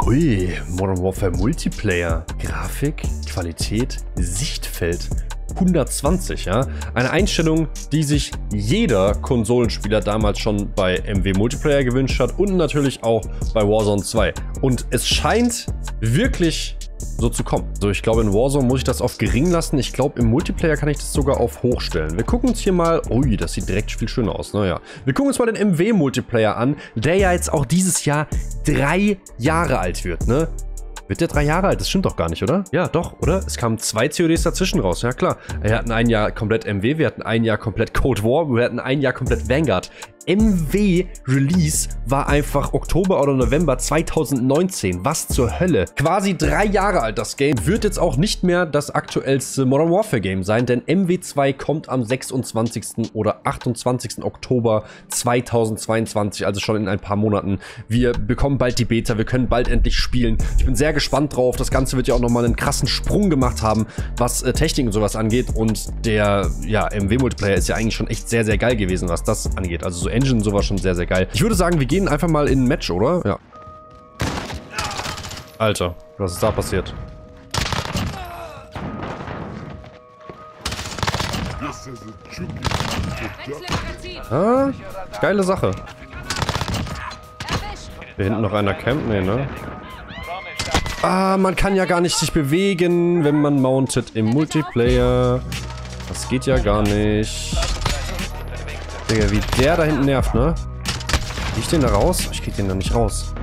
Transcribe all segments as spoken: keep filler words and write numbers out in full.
Ui, Modern Warfare Multiplayer. Grafik, Qualität, Sichtfeld. hundertzwanzig, ja. Eine Einstellung, die sich jeder Konsolenspieler damals schon bei M W Multiplayer gewünscht hat und natürlich auch bei Warzone zwei. Und es scheint wirklich so zu kommen. So, ich glaube, in Warzone muss ich das auf gering lassen. Ich glaube, im Multiplayer kann ich das sogar auf hoch stellen. Wir gucken uns hier mal... Ui, das sieht direkt viel schöner aus. Naja. Wir gucken uns mal den M W Multiplayer an, der ja jetzt auch dieses Jahr drei Jahre alt wird, ne? Wird der drei Jahre alt? Das stimmt doch gar nicht, oder? Ja, doch, oder? Es kamen zwei C O Ds dazwischen raus, ja klar. Wir hatten ein Jahr komplett M W, wir hatten ein Jahr komplett Cold War, wir hatten ein Jahr komplett Vanguard. M W Release war einfach Oktober oder November zweitausendneunzehn. Was zur Hölle? Quasi drei Jahre alt das Game. Wird jetzt auch nicht mehr das aktuellste Modern Warfare Game sein, denn M W zwei kommt am sechsundzwanzigsten oder achtundzwanzigsten Oktober zweitausendzweiundzwanzig, also schon in ein paar Monaten. Wir bekommen bald die Beta, wir können bald endlich spielen. Ich bin sehr gespannt drauf. Das Ganze wird ja auch nochmal einen krassen Sprung gemacht haben, was äh, Technik und sowas angeht. Und der ja, M W Multiplayer ist ja eigentlich schon echt sehr, sehr geil gewesen, was das angeht. Also so Engine und sowas schon sehr, sehr geil. Ich würde sagen, wir gehen einfach mal in ein Match, oder? Ja. Alter, was ist da passiert? Ah, geile Sache. Hier hinten noch einer campt? Nee, ne? Ah, man kann ja gar nicht sich bewegen, wenn man mountet im Multiplayer. Das geht ja gar nicht. Digga, wie der da hinten nervt, ne? Krieg ich den da raus? Ich krieg den da nicht raus.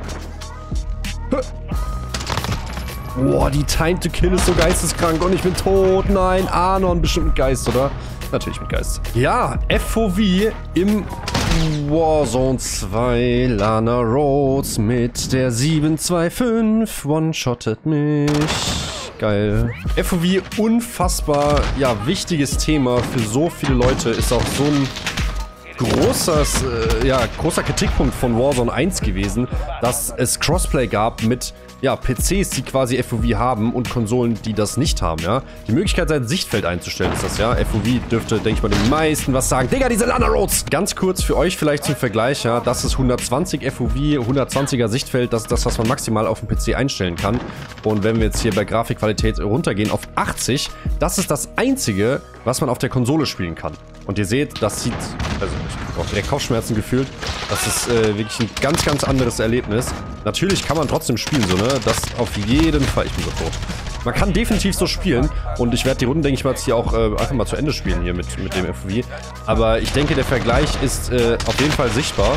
Boah, die Time to Kill ist so geisteskrank und ich bin tot. Nein, Anon, bestimmt mit Geist, oder? Natürlich mit Geist. Ja, F O V im Warzone zwei. Lana Rhodes mit der sieben zwei fünf. One-shottet mich. Geil. F O V, unfassbar, ja, wichtiges Thema für so viele Leute. Ist auch so ein großes, äh, ja, großer Kritikpunkt von Warzone eins gewesen, dass es Crossplay gab mit, ja, P Cs, die quasi F O V haben und Konsolen, die das nicht haben, ja. Die Möglichkeit, sein Sichtfeld einzustellen, ist das, ja. F O V dürfte, denke ich mal, den meisten was sagen. Digga, diese Lana Rhodes! Ganz kurz für euch vielleicht zum Vergleich, ja. Das ist hundertzwanzig F O V, hundertzwanziger Sichtfeld. Das ist das, was man maximal auf dem P C einstellen kann. Und wenn wir jetzt hier bei Grafikqualität runtergehen auf achtzig, das ist das Einzige, was man auf der Konsole spielen kann. Und ihr seht, das sieht, also ich habe auch direkt Kopfschmerzen gefühlt. Das ist äh, wirklich ein ganz, ganz anderes Erlebnis. Natürlich kann man trotzdem spielen, so, ne? Das auf jeden Fall. Ich bin so tot. Man kann definitiv so spielen. Und ich werde die Runden, denke ich mal, jetzt hier auch äh, einfach mal zu Ende spielen hier mit, mit dem F O V. Aber ich denke, der Vergleich ist äh, auf jeden Fall sichtbar.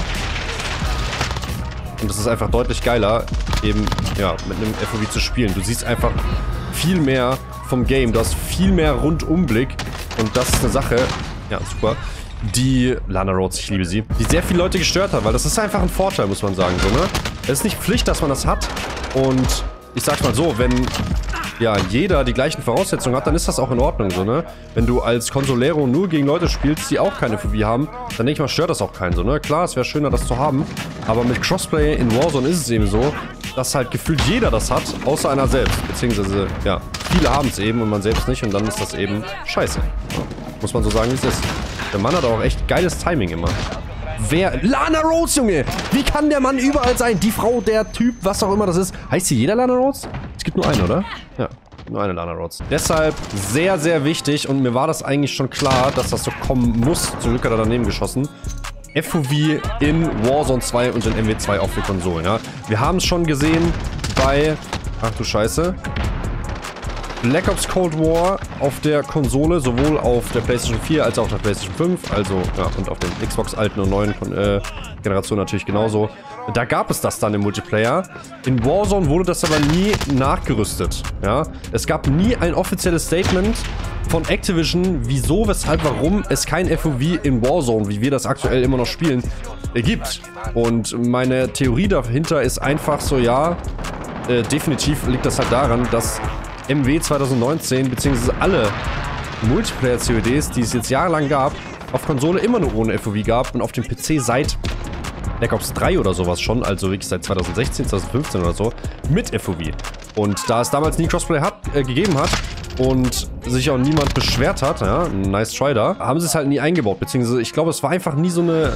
Und es ist einfach deutlich geiler, eben, ja, mit einem F O V zu spielen. Du siehst einfach viel mehr vom Game. Du hast viel mehr Rundumblick. Und das ist eine Sache, ja, super, die Lana Rhodes, ich liebe sie, die sehr viele Leute gestört hat, weil das ist einfach ein Vorteil, muss man sagen, so, ne? Es ist nicht Pflicht, dass man das hat. Und ich sag's mal so, wenn ja jeder die gleichen Voraussetzungen hat, dann ist das auch in Ordnung, so, ne? Wenn du als Consolero nur gegen Leute spielst, die auch keine F O V haben, dann denke ich mal, stört das auch keinen, so, ne? Klar, es wäre schöner, das zu haben, aber mit Crossplay in Warzone ist es eben so, dass halt gefühlt jeder das hat, außer einer selbst. Beziehungsweise, ja, viele haben es eben und man selbst nicht und dann ist das eben scheiße. Ja, muss man so sagen, wie es ist. Der Mann hat auch echt geiles Timing immer. Wer? Lana Rhodes, Junge! Wie kann der Mann überall sein? Die Frau, der Typ, was auch immer das ist. Heißt hier jeder Lana Rhodes? Es gibt nur eine, oder? Ja, nur eine Lana Rhodes. Deshalb sehr, sehr wichtig und mir war das eigentlich schon klar, dass das so kommen muss. Zum Glück hat er daneben geschossen. F O V in Warzone zwei und in M W zwei auch für Konsolen, ja. Wir haben es schon gesehen bei, ach du Scheiße, Black Ops Cold War auf der Konsole, sowohl auf der PlayStation vier als auch auf der PlayStation fünf, also, ja, und auf den Xbox alten und neuen äh, Generationen natürlich genauso. Da gab es das dann im Multiplayer. In Warzone wurde das aber nie nachgerüstet, ja. Es gab nie ein offizielles Statement von Activision, wieso, weshalb, warum es kein F O V in Warzone, wie wir das aktuell immer noch spielen, gibt. Und meine Theorie dahinter ist einfach so, ja, äh, definitiv liegt das halt daran, dass M W zweitausendneunzehn, beziehungsweise alle Multiplayer-C O Ds, die es jetzt jahrelang gab, auf Konsole immer nur ohne F O V gab und auf dem P C seit Black Ops drei oder sowas schon, also wirklich seit zweitausendsechzehn, zweitausendfünfzehn oder so, mit F O V. Und da es damals nie Crossplay hat, äh, gegeben hat und sich auch niemand beschwert hat, ja, nice try da, haben sie es halt nie eingebaut, beziehungsweise ich glaube, es war einfach nie so eine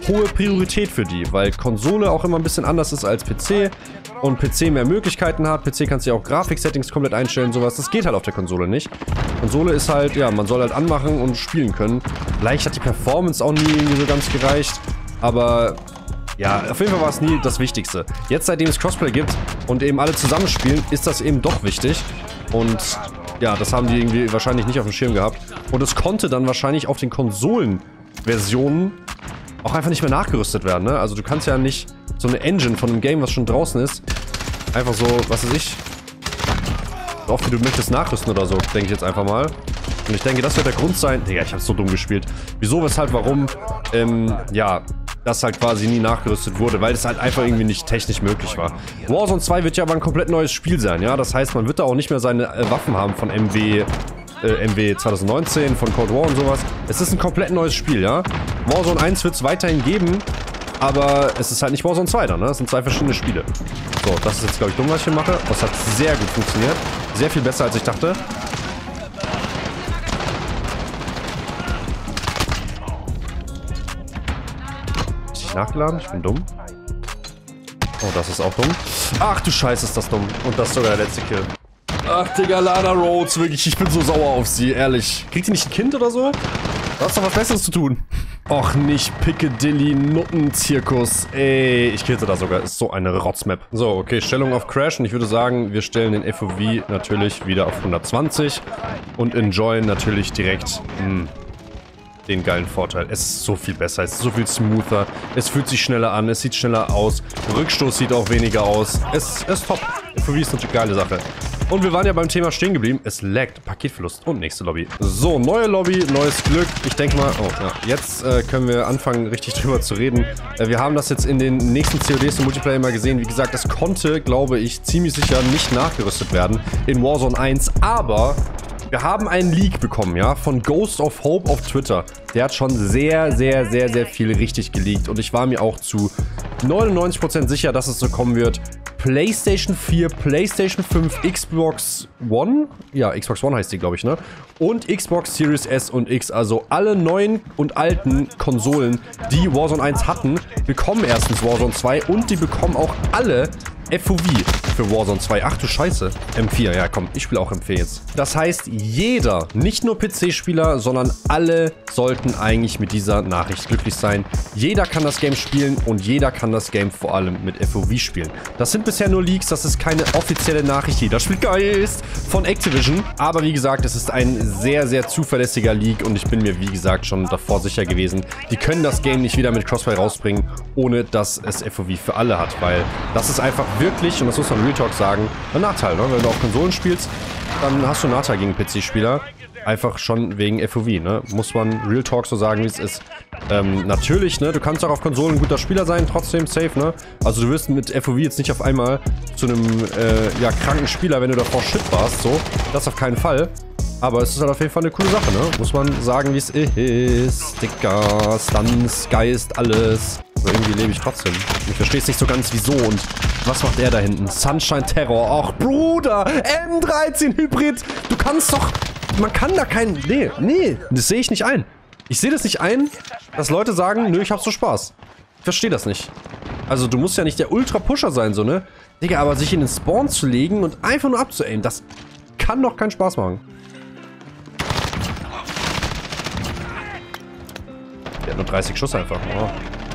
hohe Priorität für die, weil Konsole auch immer ein bisschen anders ist als P C und P C mehr Möglichkeiten hat. P C kannst du ja auch Grafik-Settings komplett einstellen, sowas. Das geht halt auf der Konsole nicht. Konsole ist halt, ja, man soll halt anmachen und spielen können. Vielleicht hat die Performance auch nie irgendwie so ganz gereicht, aber ja, auf jeden Fall war es nie das Wichtigste. Jetzt, seitdem es Crossplay gibt und eben alle zusammenspielen, ist das eben doch wichtig. Und ja, das haben die irgendwie wahrscheinlich nicht auf dem Schirm gehabt. Und es konnte dann wahrscheinlich auf den Konsolenversionen auch einfach nicht mehr nachgerüstet werden, ne? Also du kannst ja nicht so eine Engine von einem Game, was schon draußen ist, einfach so, was weiß ich, so oft wie du möchtest nachrüsten oder so, denke ich jetzt einfach mal. Und ich denke, das wird der Grund sein. Digga, ich hab's so dumm gespielt. Wieso, weshalb, warum, ähm, ja, das halt quasi nie nachgerüstet wurde, weil es halt einfach irgendwie nicht technisch möglich war. Warzone zwei wird ja aber ein komplett neues Spiel sein, ja? Das heißt, man wird da auch nicht mehr seine äh, Waffen haben von M W, äh, M W zwanzig neunzehn, von Cold War und sowas. Es ist ein komplett neues Spiel, ja? Warzone eins wird es weiterhin geben, aber es ist halt nicht Warzone zwei dann, ne? Das sind zwei verschiedene Spiele. So, das ist jetzt, glaube ich, dumm, was ich hier mache. Das hat sehr gut funktioniert. Sehr viel besser, als ich dachte. Nachgeladen? Ich bin dumm. Oh, das ist auch dumm. Ach du Scheiße, ist das dumm. Und das ist sogar der letzte Kill. Ach, Digga, Lana Rhodes, wirklich, ich bin so sauer auf sie, ehrlich. Kriegt die nicht ein Kind oder so? Du hast doch was Besseres zu tun. Och, nicht Piccadilly Nutten-Zirkus. Ey, ich killte da sogar. Ist so eine Rotzmap. So, okay, Stellung auf Crash. Und ich würde sagen, wir stellen den F O V natürlich wieder auf hundertzwanzig. Und enjoyen natürlich direkt, mh, den geilen Vorteil. Es ist so viel besser, es ist so viel smoother, es fühlt sich schneller an, es sieht schneller aus, Rückstoß sieht auch weniger aus. Es, es ist top. F O V ist eine geile Sache. Und wir waren ja beim Thema stehen geblieben. Es laggt. Paketverlust und nächste Lobby. So, neue Lobby, neues Glück. Ich denke mal, oh ja, jetzt äh, können wir anfangen, richtig drüber zu reden. Äh, wir haben das jetzt in den nächsten C O Ds und Multiplayer mal gesehen. Wie gesagt, es konnte, glaube ich, ziemlich sicher nicht nachgerüstet werden in Warzone eins, aber wir haben einen Leak bekommen, ja, von Ghost of Hope auf Twitter. Der hat schon sehr, sehr, sehr, sehr viel richtig geleakt. Und ich war mir auch zu neunundneunzig Prozent sicher, dass es so kommen wird. PlayStation vier, PlayStation fünf, Xbox One, ja, Xbox One heißt die, glaube ich, ne? Und Xbox Series S und X, also alle neuen und alten Konsolen, die Warzone eins hatten, bekommen erstens Warzone zwei und die bekommen auch alle F O V für Warzone zwei. Ach du Scheiße. M vier, ja komm, ich spiele auch M vier jetzt. Das heißt, jeder, nicht nur P C-Spieler, sondern alle sollten eigentlich mit dieser Nachricht glücklich sein. Jeder kann das Game spielen und jeder kann das Game vor allem mit F O V spielen. Das sind bisher nur Leaks, das ist keine offizielle Nachricht. Jeder spielt Geist von Activision. Aber wie gesagt, es ist ein sehr, sehr zuverlässiger Leak und ich bin mir, wie gesagt, schon davor sicher gewesen. Die können das Game nicht wieder mit Crossfire rausbringen, ohne dass es F O V für alle hat, weil das ist einfach wirklich, und das muss man Real Talk sagen, ein Nachteil, ne? Wenn du auf Konsolen spielst, dann hast du einen Nachteil gegen P C-Spieler. Einfach schon wegen F O V, ne? Muss man Real Talk so sagen, wie es ist. Ähm, natürlich, ne? Du kannst auch auf Konsolen ein guter Spieler sein, trotzdem safe, ne? Also du wirst mit F O V jetzt nicht auf einmal zu einem, äh, ja, kranken Spieler, wenn du davor shit warst, so. Das auf keinen Fall. Aber es ist halt auf jeden Fall eine coole Sache, ne? Muss man sagen, wie es ist. Dicker, Stunts, Geist, alles. Aber irgendwie lebe ich trotzdem. Ich verstehe es nicht so ganz, wieso und was macht er da hinten? Sunshine Terror. Ach, Bruder! M dreizehn Hybrid! Du kannst doch... Man kann da keinen... Nee, nee. Das sehe ich nicht ein. Ich sehe das nicht ein, dass Leute sagen, nö, ich hab so Spaß. Ich verstehe das nicht. Also, du musst ja nicht der Ultra-Pusher sein, so, ne? Digga, aber sich in den Spawn zu legen und einfach nur abzuaimen, das kann doch keinen Spaß machen. Der hat nur dreißig Schuss einfach. Oh.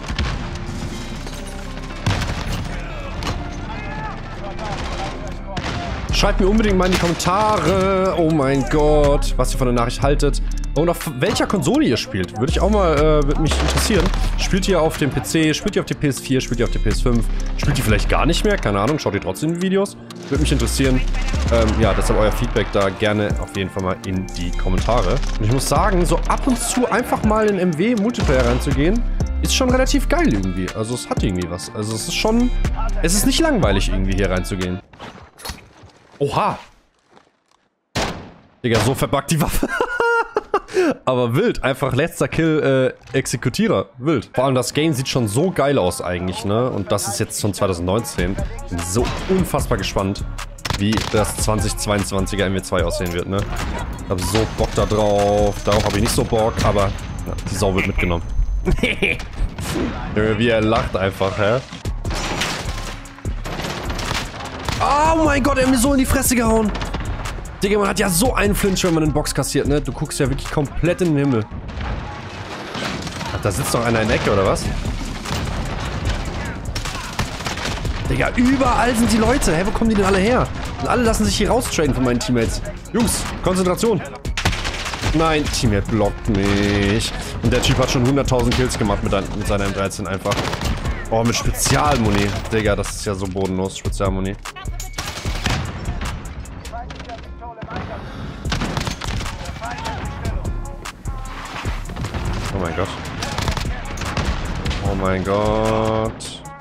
Schreibt mir unbedingt mal in die Kommentare, oh mein Gott, was ihr von der Nachricht haltet. Und auf welcher Konsole ihr spielt, würde ich auch mal, äh, würde mich interessieren. Spielt ihr auf dem P C, spielt ihr auf der P S vier, spielt ihr auf der P S fünf, spielt ihr vielleicht gar nicht mehr, keine Ahnung, schaut ihr trotzdem die Videos. Würde mich interessieren. Ähm, ja, deshalb euer Feedback da gerne auf jeden Fall mal in die Kommentare. Und ich muss sagen, so ab und zu einfach mal in M W Multiplayer reinzugehen, ist schon relativ geil irgendwie. Also es hat irgendwie was. Also es ist schon, es ist nicht langweilig irgendwie hier reinzugehen. Oha! Digga, so verbuggt die Waffe. Aber wild. Einfach letzter Kill, äh, Exekutierer. Wild. Vor allem das Game sieht schon so geil aus eigentlich, ne? Und das ist jetzt schon zwanzig neunzehn. Bin so unfassbar gespannt, wie das zwanzig zweiundzwanziger M W zwei aussehen wird, ne? Ich hab so Bock da drauf. Darauf habe ich nicht so Bock, aber ja, die Sau wird mitgenommen. Junge, wie er lacht einfach, hä? Oh mein Gott, er hat mir so in die Fresse gehauen. Digga, man hat ja so einen Flinch, wenn man einen Box kassiert, ne? Du guckst ja wirklich komplett in den Himmel. Ach, da sitzt doch einer in der Ecke, oder was? Digga, überall sind die Leute. Hä, wo kommen die denn alle her? Und alle lassen sich hier raustraden von meinen Teammates. Jungs, Konzentration. Nein, Teammate blockt mich. Und der Typ hat schon hunderttausend Kills gemacht mit, ein, mit seiner M dreizehn einfach. Oh, mit Spezialmuni. Digga, das ist ja so bodenlos, Spezialmuni. Oh mein Gott. Oh mein Gott.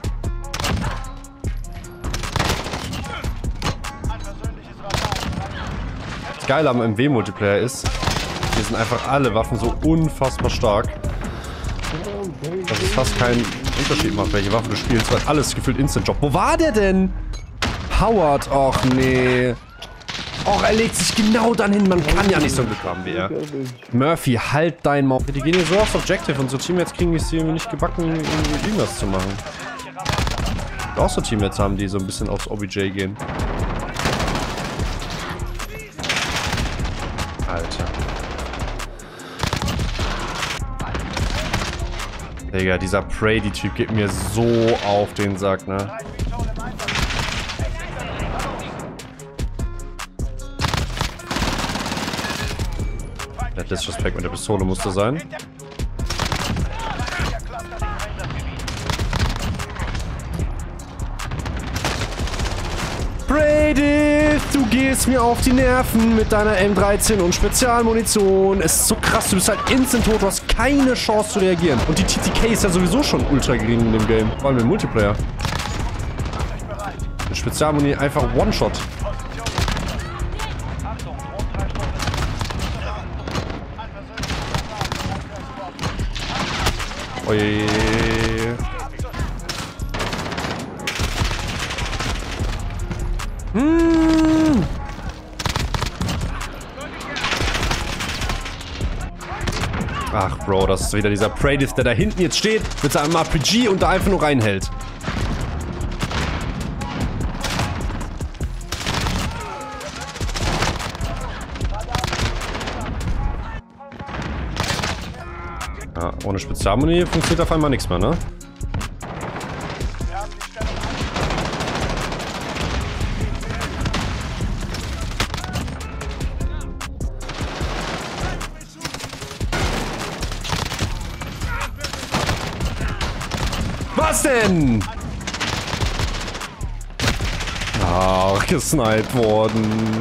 Das Geile am M W-Multiplayer ist, hier sind einfach alle Waffen so unfassbar stark, dass es fast keinen Unterschied macht, welche Waffe du spielst, weil alles gefühlt Instant-Job. Wo war der denn? Howard, och nee. Och, er legt sich genau dann hin. Man kann ja nicht so Glück haben wie er. Murphy, halt dein Maul. Die gehen hier so aufs Objective und so Teammates kriegen es hier nicht gebacken, irgendwie irgendwas zu machen. Auch so Teammates haben, die so ein bisschen aufs O B J gehen. Alter. Digga, dieser Brady-Typ geht mir so auf den Sack, ne? Der Disrespect mit der Pistole musste sein. Brady, du gehst mir auf die Nerven mit deiner M dreizehn und Spezialmunition. Es ist so krass, du bist halt instant tot, du hast keine Chance zu reagieren. Und die T T K ist ja sowieso schon ultra gering in dem Game. Vor allem im Multiplayer. Mit Spezialmuni einfach One-Shot. Oje. Hm. Ach, Bro, das ist wieder dieser Pradith, der da hinten jetzt steht mit seinem R P G und da einfach nur reinhält. Ja, ohne Spezialmuni funktioniert auf einmal nichts mehr, ne? Was denn? Ach, gesniped worden.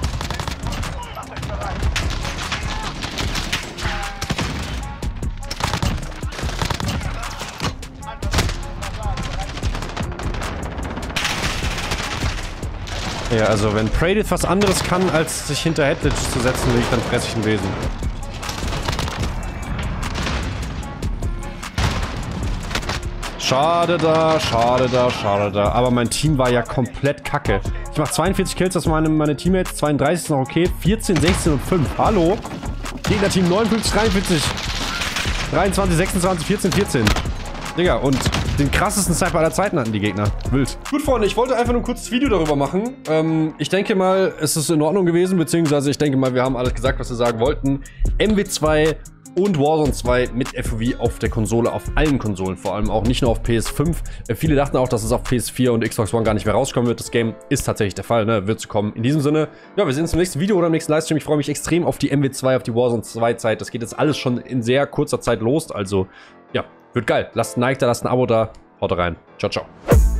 Ja, also wenn Pradith was anderes kann, als sich hinter Headlitch zu setzen, will ich, dann fresse ich einen Besen. Schade da, schade da, schade da. Aber mein Team war ja komplett kacke. Ich mache zweiundvierzig Kills, das waren meine, meine Teammates. zweiunddreißig ist noch okay. vierzehn, sechzehn und fünf. Hallo? Gegnerteam neunundfünfzig, dreiundvierzig. dreiundzwanzig, sechsundzwanzig, vierzehn, vierzehn. Digga, und den krassesten Sniper aller Zeiten hatten die Gegner. Wild. Gut, Freunde, ich wollte einfach nur ein kurzes Video darüber machen. Ähm, ich denke mal, es ist in Ordnung gewesen, beziehungsweise ich denke mal, wir haben alles gesagt, was wir sagen wollten. M W zwei und Warzone zwei mit F O V auf der Konsole, auf allen Konsolen, vor allem auch nicht nur auf P S fünf. Äh, viele dachten auch, dass es auf P S vier und Xbox One gar nicht mehr rauskommen wird. Das Game ist tatsächlich der Fall, ne? Wird zu kommen. In diesem Sinne, ja, wir sehen uns im nächsten Video oder im nächsten Livestream. Ich freue mich extrem auf die M W zwei, auf die Warzone zwei Zeit. Das geht jetzt alles schon in sehr kurzer Zeit los, also ja, wird geil. Lasst ein Like da, lasst ein Abo da. Haut rein. Ciao, ciao.